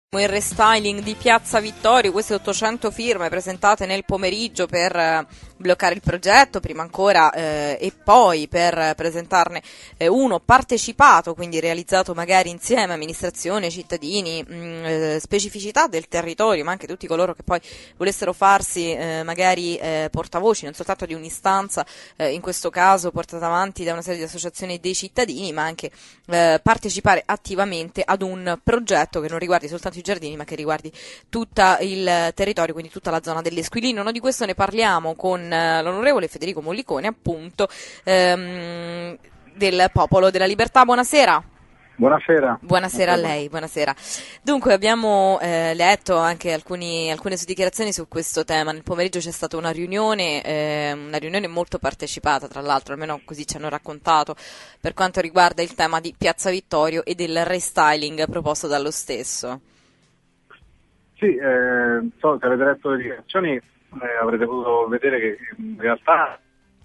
Il restyling di Piazza Vittorio, queste 800 firme presentate nel pomeriggio per bloccare il progetto, prima ancora e poi per presentarne uno partecipato, quindi realizzato magari insieme amministrazione, cittadini, specificità del territorio, ma anche tutti coloro che poi volessero farsi magari portavoci non soltanto di un'istanza, in questo caso portata avanti da una serie di associazioni dei cittadini, ma anche partecipare attivamente ad un progetto che non riguardi soltanto i giardini, ma che riguardi tutto il territorio, quindi tutta la zona dell'Esquilino. Noi di questo ne parliamo con l'onorevole Federico Mollicone, appunto, del Popolo della Libertà. Buonasera. Buonasera. Buonasera a lei, buonasera. Dunque abbiamo letto anche alcune sue dichiarazioni su questo tema. Nel pomeriggio c'è stata una riunione molto partecipata, tra l'altro, almeno così ci hanno raccontato, per quanto riguarda il tema di Piazza Vittorio e del restyling proposto dallo stesso. Sì, se avete letto le dichiarazioni avrete potuto vedere che in realtà...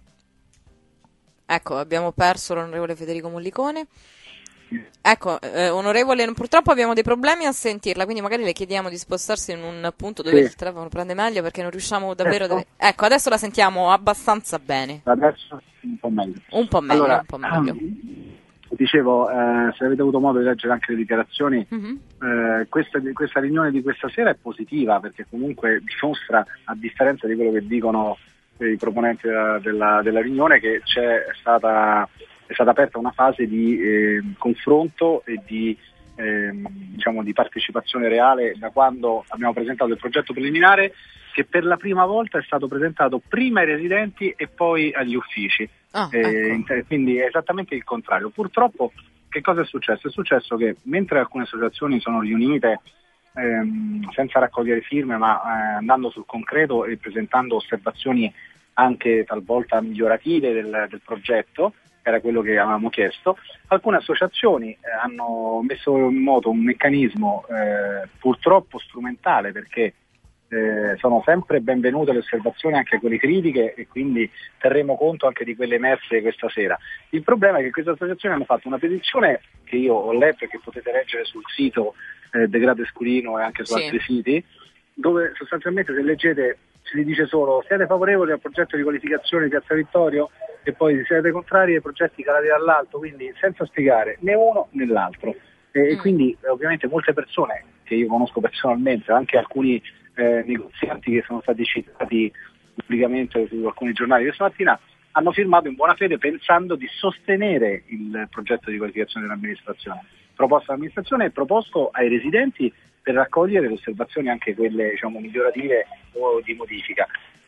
Ecco, abbiamo perso l'onorevole Federico Mollicone. Ecco, onorevole, purtroppo abbiamo dei problemi a sentirla, quindi magari le chiediamo di spostarsi in un punto dove il telefono prende meglio, perché non riusciamo davvero... Ecco, adesso la sentiamo abbastanza bene. Adesso un po' meglio. Un po' meglio, allora, un po' meglio. Dicevo, se avete avuto modo di leggere anche le dichiarazioni, questa riunione di questa sera è positiva, perché comunque dimostra, a differenza di quello che dicono i proponenti della riunione, che è stata aperta una fase di confronto e di partecipazione reale da quando abbiamo presentato il progetto preliminare, che per la prima volta è stato presentato prima ai residenti e poi agli uffici. Ecco. Quindi è esattamente il contrario. Purtroppo che cosa è successo? È successo che mentre alcune associazioni sono riunite senza raccogliere firme, ma andando sul concreto e presentando osservazioni anche talvolta migliorative del progetto, era quello che avevamo chiesto, alcune associazioni hanno messo in moto un meccanismo purtroppo strumentale, perché sono sempre benvenute le osservazioni, anche quelle critiche, e quindi terremo conto anche di quelle emerse questa sera. Il problema è che queste associazioni hanno fatto una petizione che io ho letto e che potete leggere sul sito Degrado Esquilino e anche su altri siti, dove sostanzialmente, se leggete, si dice solo: siete favorevoli al progetto di qualificazione di Piazza Vittorio, e poi siete contrari ai progetti calati dall'alto, quindi senza spiegare né uno né l'altro. E quindi ovviamente molte persone che io conosco personalmente, anche alcuni negozianti che sono stati citati pubblicamente su alcuni giornali questa mattina, hanno firmato in buona fede pensando di sostenere il progetto di qualificazione dell'amministrazione, proposto all'amministrazione e proposto ai residenti, per raccogliere le osservazioni, anche quelle migliorative o di modifica.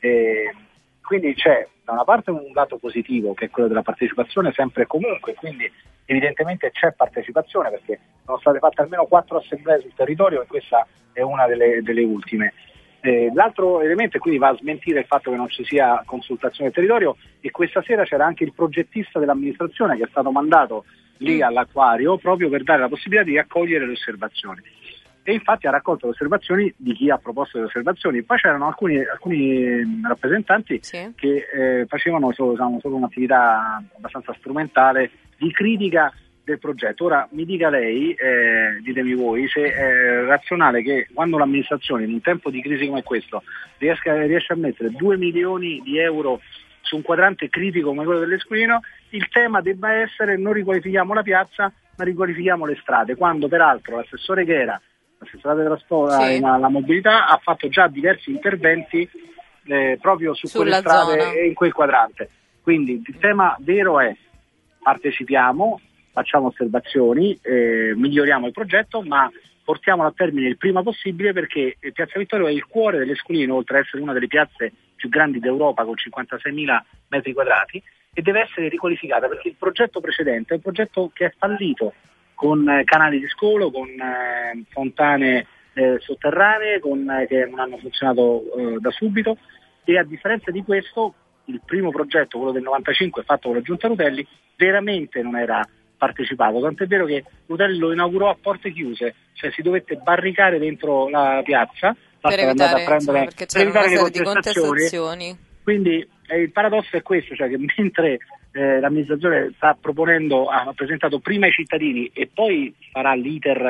Quindi c'è da una parte un lato positivo, che è quello della partecipazione sempre e comunque, quindi evidentemente c'è partecipazione, perché sono state fatte almeno 4 assemblee sul territorio e questa è una delle ultime. L'altro elemento, e quindi va a smentire il fatto che non ci sia consultazione del territorio, e questa sera c'era anche il progettista dell'amministrazione che è stato mandato lì all'acquario proprio per dare la possibilità di raccogliere le osservazioni. E infatti ha raccolto le osservazioni di chi ha proposto le osservazioni. Poi c'erano alcuni rappresentanti che facevano solo un'attività abbastanza strumentale di critica del progetto. Ora mi dica lei, ditemi voi, se è razionale che quando l'amministrazione in un tempo di crisi come questo riesce a mettere 2 milioni di euro su un quadrante critico come quello dell'Esquilino, il tema debba essere: non riqualifichiamo la piazza ma riqualifichiamo le strade, quando peraltro l'assessore Ghera, l'assessorato dei trasporti e la mobilità, ha fatto già diversi interventi proprio su quelle strade e in quel quadrante. Quindi il tema vero è: partecipiamo, facciamo osservazioni, miglioriamo il progetto, ma portiamolo a termine il prima possibile, perché Piazza Vittorio è il cuore dell'Esquilino, oltre ad essere una delle piazze più grandi d'Europa con 56.000 metri quadrati, e deve essere riqualificata, perché il progetto precedente è un progetto che è fallito, con canali di scolo, con fontane sotterranee che non hanno funzionato da subito, e a differenza di questo il primo progetto, quello del 95 fatto con la Giunta Rutelli, veramente non era partecipato, tant'è vero che Rutelli lo inaugurò a porte chiuse, cioè si dovette barricare dentro la piazza per evitare, perché c'erano una serie di contestazioni. Quindi il paradosso è questo, cioè che mentre l'amministrazione sta proponendo, ha presentato prima ai cittadini e poi farà l'iter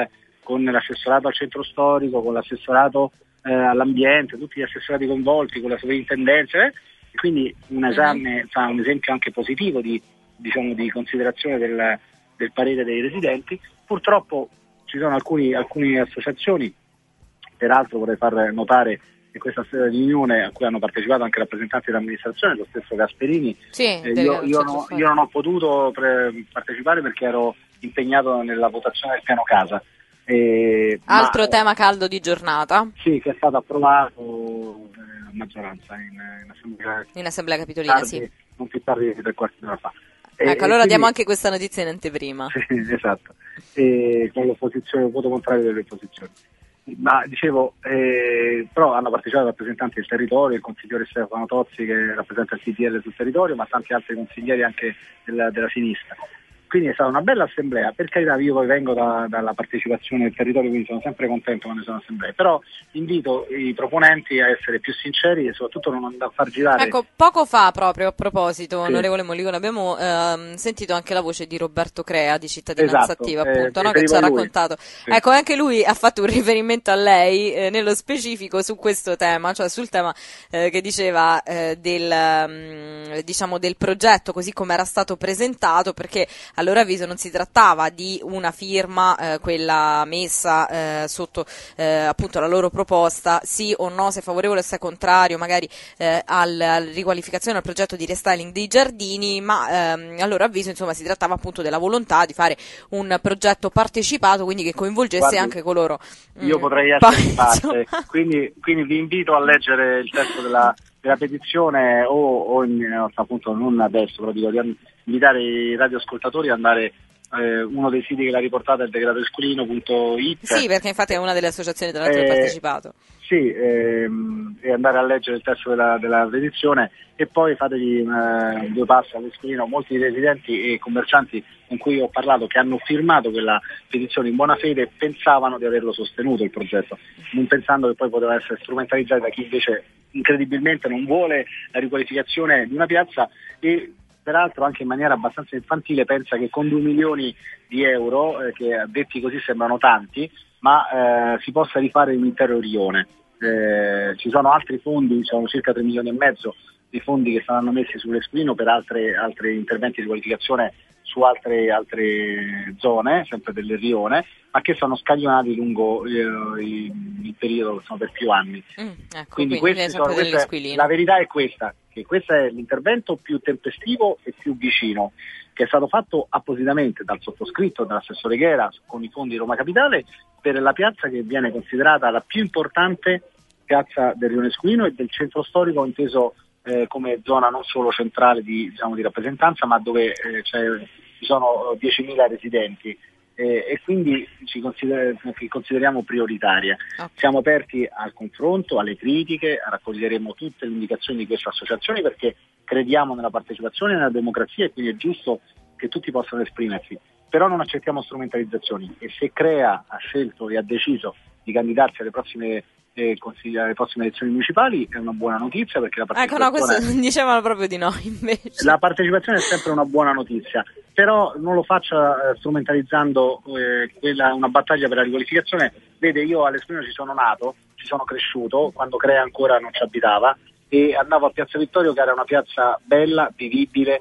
con l'assessorato al centro storico, con l'assessorato all'ambiente, tutti gli assessorati coinvolti, con la sovrintendenza, e quindi un esame, un esempio anche positivo di considerazione del parere dei residenti. Purtroppo ci sono alcune associazioni, peraltro vorrei far notare che questa riunione a cui hanno partecipato anche rappresentanti dell'amministrazione, lo stesso Gasperini, io non ho potuto partecipare perché ero impegnato nella votazione del piano casa. Altro tema caldo di giornata. Sì, che è stato approvato a maggioranza in assemblea capitolina, sì. Non più tardi di 3/4 d'ora fa. Ecco, allora quindi diamo anche questa notizia in anteprima. Sì, esatto, con l'opposizione, il voto contrario delle opposizioni. Ma dicevo, però hanno partecipato rappresentanti del territorio, il consigliere Stefano Tozzi che rappresenta il CDL sul territorio, ma tanti altri consiglieri anche della sinistra. Quindi è stata una bella assemblea, per carità io poi vengo dalla partecipazione del territorio, quindi sono sempre contento quando sono assemblee, però invito i proponenti a essere più sinceri e soprattutto non a far girare. Ecco, poco fa proprio a proposito, sì, onorevole Mollicone, abbiamo sentito anche la voce di Roberto Crea di Cittadinanza Attiva, appunto, no, che ci ha raccontato. Sì. Ecco, anche lui ha fatto un riferimento a lei nello specifico su questo tema, cioè sul tema che diceva del progetto così come era stato presentato, perché a loro avviso non si trattava di una firma, quella messa sotto appunto la loro proposta, sì o no, se favorevole o se contrario magari alla riqualificazione, al progetto di restyling dei giardini, ma a loro avviso insomma si trattava appunto della volontà di fare un progetto partecipato, quindi che coinvolgesse anche coloro. Io potrei essere in parte, quindi vi invito a leggere il testo della petizione o appunto non adesso, però dico di invitare i radioascoltatori ad andare uno dei siti che l'ha riportata è il degradadoesquilino.it. Sì, perché infatti è una delle associazioni tra l'altro che ha partecipato. Sì, e andare a leggere il testo della petizione e poi fategli due passi all'Esquilino. Molti residenti e commercianti con cui ho parlato che hanno firmato quella petizione in buona fede pensavano di averlo sostenuto il progetto, non pensando che poi poteva essere strumentalizzato da chi invece incredibilmente non vuole la riqualificazione di una piazza e peraltro anche in maniera abbastanza infantile pensa che con 2 milioni di euro, che detti così sembrano tanti, ma si possa rifare un intero rione. Ci sono altri fondi, sono circa 3 milioni e mezzo di fondi che saranno messi sull'Esquilino per altri interventi di qualificazione su altre zone, sempre del rione, ma che sono scaglionati lungo il periodo, sono per più anni. Ecco, quindi la verità è questa, che questo è l'intervento più tempestivo e più vicino, che è stato fatto appositamente dal sottoscritto, dall'assessore Ghera, con i fondi Roma Capitale, per la piazza che viene considerata la più importante piazza del rione Esquilino e del centro storico, inteso come zona non solo centrale di rappresentanza, ma dove ci sono 10.000 residenti e quindi ci consideriamo prioritaria. Okay. Siamo aperti al confronto, alle critiche, raccoglieremo tutte le indicazioni di queste associazioni perché crediamo nella partecipazione e nella democrazia e quindi è giusto che tutti possano esprimersi, però non accettiamo strumentalizzazioni e se Crea ha scelto e ha deciso di candidarsi alle prossime elezioni municipali è una buona notizia perché la partecipazione... Ecco, no, questo dicevano proprio di no invece. La partecipazione è sempre una buona notizia, però non lo faccia strumentalizzando una battaglia per la riqualificazione. Vede, io all'Esquilino ci sono nato, ci sono cresciuto, quando Crea ancora non ci abitava e andavo a Piazza Vittorio che era una piazza bella, vivibile,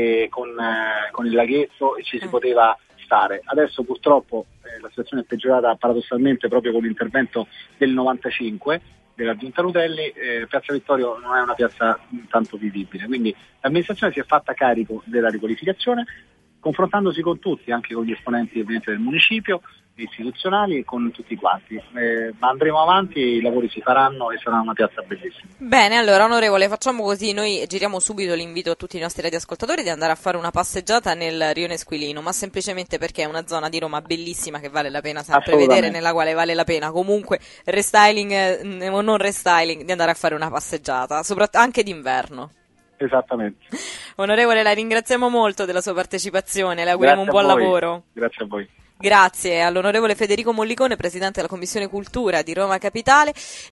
con il laghetto e ci si poteva stare. Adesso purtroppo la situazione è peggiorata paradossalmente proprio con l'intervento del 95 della Giunta Rutelli. Piazza Vittorio non è una piazza tanto vivibile, quindi l'amministrazione si è fatta carico della riqualificazione confrontandosi con tutti, anche con gli esponenti ovviamente del municipio, istituzionali e con tutti quanti, ma andremo avanti, i lavori si faranno e sarà una piazza bellissima. Bene, allora onorevole, facciamo così, noi giriamo subito l'invito a tutti i nostri radioascoltatori di andare a fare una passeggiata nel rione Esquilino, ma semplicemente perché è una zona di Roma bellissima che vale la pena sempre vedere, nella quale vale la pena comunque restyling o non restyling di andare a fare una passeggiata, soprattutto anche d'inverno. Esattamente. Onorevole, la ringraziamo molto della sua partecipazione, le auguriamo un buon lavoro. Grazie a voi. Grazie all'onorevole Federico Mollicone, presidente della Commissione Cultura di Roma Capitale.